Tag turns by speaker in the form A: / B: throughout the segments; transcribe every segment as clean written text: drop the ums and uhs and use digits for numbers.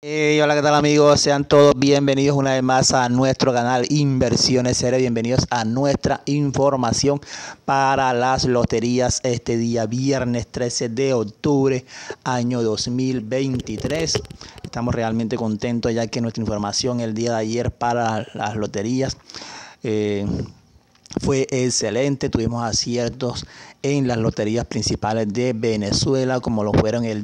A: Hola, ¿qué tal amigos? Sean todos bienvenidos una vez más a nuestro canal Inversiones Series. Bienvenidos a nuestra información para las loterías este día viernes 13 de octubre año 2023. Estamos realmente contentos ya que nuestra información el día de ayer para las loterías fue excelente. Tuvimos aciertos en las loterías principales de Venezuela, como lo fueron el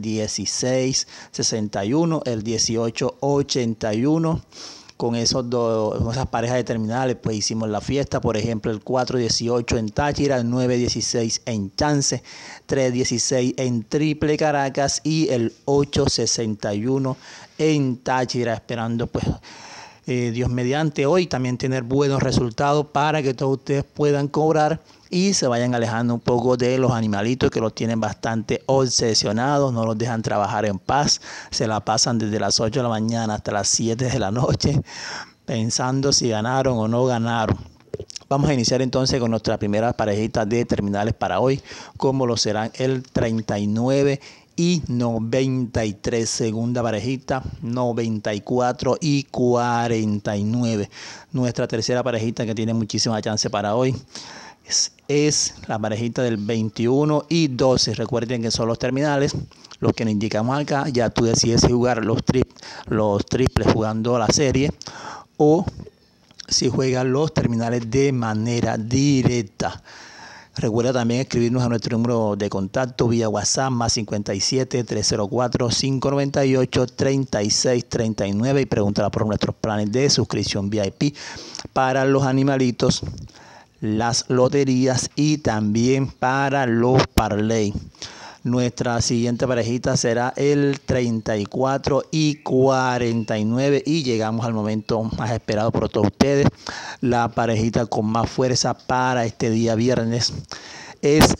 A: 1661, el 1881. Con esas parejas de terminales, pues hicimos la fiesta. Por ejemplo, el 418 en Táchira, el 916 en Chance, 316 en Triple Caracas y el 861 en Táchira, esperando pues Dios mediante hoy también tener buenos resultados para que todos ustedes puedan cobrar y se vayan alejando un poco de los animalitos que los tienen bastante obsesionados, no los dejan trabajar en paz, se la pasan desde las 8 de la mañana hasta las 7 de la noche pensando si ganaron o no ganaron. Vamos a iniciar entonces con nuestra primera parejita de terminales para hoy, como lo serán el 39 y 93, segunda parejita 94 y 49. Nuestra tercera parejita que tiene muchísima chance para hoy es la parejita del 21 y 12. Recuerden que son los terminales los que nos indicamos acá. Ya tú decides si jugar los triples jugando la serie o si juegan los terminales de manera directa. Recuerda también escribirnos a nuestro número de contacto vía WhatsApp más 57 304 598 36 39 y preguntar por nuestros planes de suscripción VIP para los animalitos, las loterías y también para los parlay. Nuestra siguiente parejita será el 34 y 49 y llegamos al momento más esperado por todos ustedes. La parejita con más fuerza para este día viernes es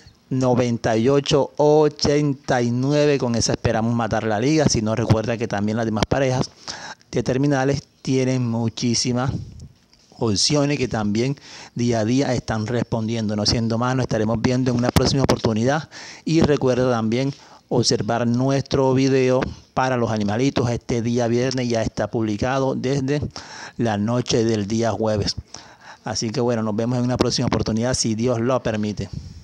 A: 98-89. Con esa esperamos matar la liga. Si no, recuerda que también las demás parejas de terminales tienen muchísimas opciones que también día a día están respondiendo. No siendo más, nos estaremos viendo en una próxima oportunidad y recuerda también observar nuestro video para los animalitos. Este día viernes ya está publicado desde la noche del día jueves. Así que bueno, nos vemos en una próxima oportunidad si Dios lo permite.